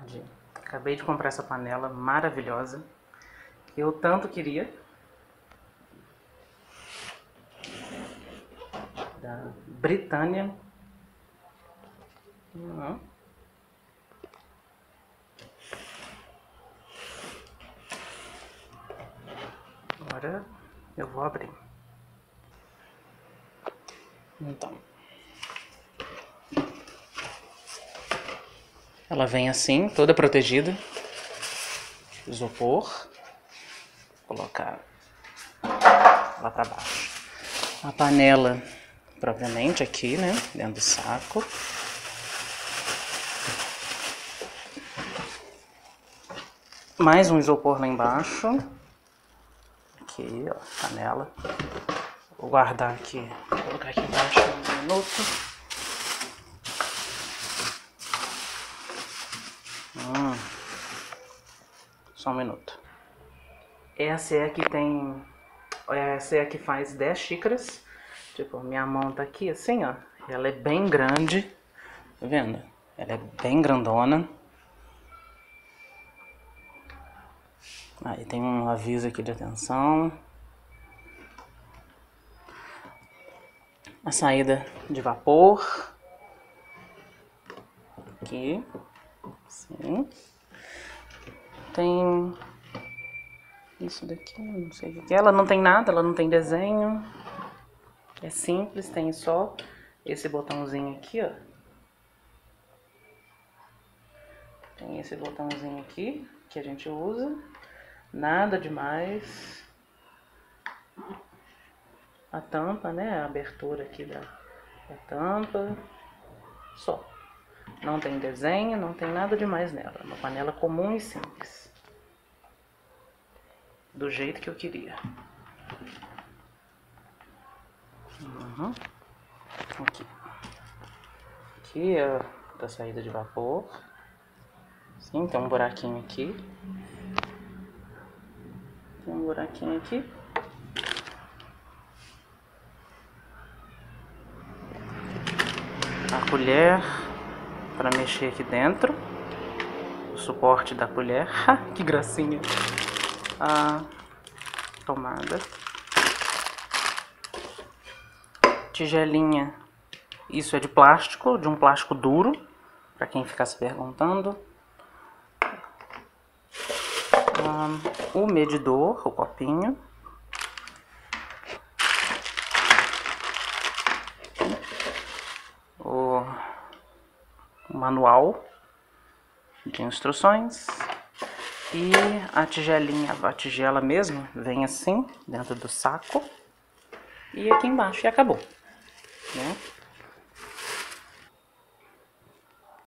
tarde. Acabei de comprar essa panela maravilhosa que eu tanto queria. Da Britânia. Agora eu vou abrir. Então, ela vem assim, toda protegida. Isopor. Vou colocar lá pra baixo. A panela propriamente aqui, né? Dentro do saco. Mais um isopor lá embaixo. Aqui, ó, panela. Vou guardar aqui, vou colocar aqui embaixo um minuto. Só um minuto. Essa é a que tem... Essa é a que faz 10 xícaras. Tipo, minha mão tá aqui assim, ó. Ela é bem grande. Tá vendo? Ela é bem grandona. Aí tem um aviso aqui de atenção. A saída de vapor. Aqui. Assim. Tem... isso daqui, não sei o que é. Ela não tem nada, ela não tem desenho. É simples, tem só esse botãozinho aqui, ó. Tem esse botãozinho aqui que a gente usa. Nada demais. A tampa, né? A abertura aqui da tampa. Só. Não tem desenho, não tem nada demais nela. Uma panela comum e simples. Do jeito que eu queria. Aqui. Aqui é a saída de vapor. Sim, tem um buraquinho aqui. Tem um buraquinho aqui. A colher para mexer aqui dentro. O suporte da colher. Que gracinha. A tomada. Tigelinha. Isso é de plástico, de um plástico duro, para quem ficar se perguntando. O medidor, o copinho. O manual de instruções. E a tigelinha, a tigela mesmo, vem assim, dentro do saco. E aqui embaixo, e acabou, né?